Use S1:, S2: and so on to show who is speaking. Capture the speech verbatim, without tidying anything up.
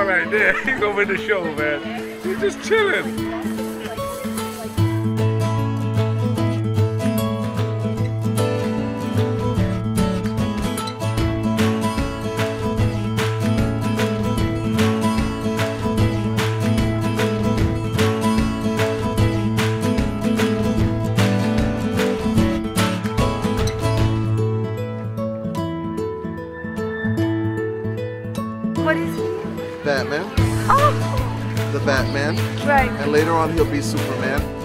S1: right there. He's over in the show, man. He's just chilling.
S2: What is he?
S3: Batman.
S2: Oh!
S3: The Batman.
S2: Right.
S3: And later on he'll be Superman.